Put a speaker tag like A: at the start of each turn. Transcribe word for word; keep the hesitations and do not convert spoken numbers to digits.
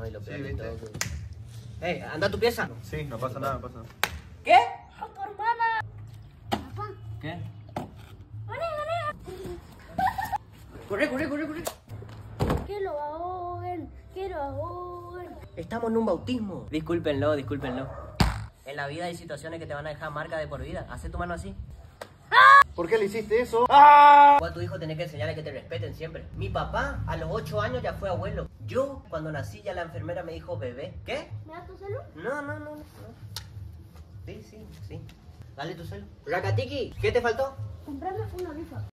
A: No, y lo peor
B: Sí,
A: de
B: ¿viste?
A: todo que... ¡Eh, anda a tu pieza!
B: Sí, no pasa nada, no pasa nada.
A: ¿Qué?
C: ¡A tu hermana! Papá.
A: ¿Qué?
C: ¡Vale, vale!
A: ¡Corre, corre, corre, corre!
C: ¡Que lo ahoguen! ¡Que lo ahoguen!
A: Estamos en un bautismo. Discúlpenlo, discúlpenlo. En la vida hay situaciones que te van a dejar marca de por vida. Hacé tu mano así.
B: ¿Por qué le hiciste eso?
A: Vos a tu hijo tenés que enseñarle que te respeten siempre. Mi papá a los ocho años ya fue abuelo. Yo, cuando nací, ya la enfermera me dijo bebé. ¿Qué?
C: ¿Me das tu celu?
A: No, no, no, no. Sí, sí, sí. Dale tu celo. Rakatiki, ¿qué te faltó?
C: Comprame una rifa.